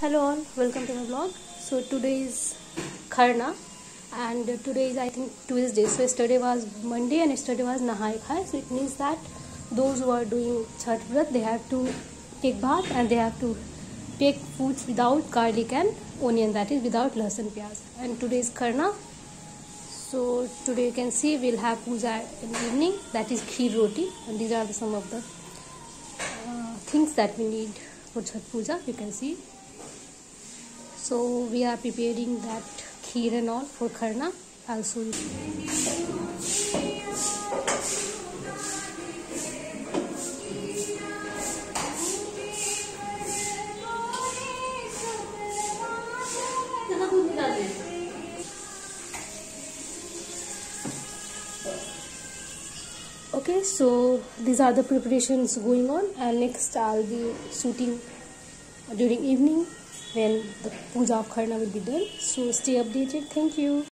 Hello all, welcome to my vlog. So today is Kharna and today is I think Tuesday. So yesterday was Monday and yesterday was Nahai Khai. So it means that those who are doing Chhat Vrat, they have to take bath and they have to take foods without garlic and onion, that is without lasan pyaz. And today is Kharna. So today you can see we'll have puja in the evening, that is kheer roti, and these are some of the things that we need for Chhat Puja. You can see. So we are preparing that kheer and all for Kharna. I'll show you. Okay, so these are the preparations going on, and next I'll be shooting during evening when the puja of Kharna will be done. So stay updated. Thank you.